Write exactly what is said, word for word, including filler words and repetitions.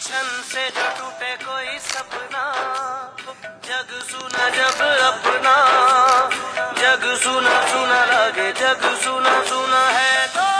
क्षण से जो टूटे कोई सपना, जग सुना जब अपना, जग सुना सुना लगे, जग सुना सुना है तो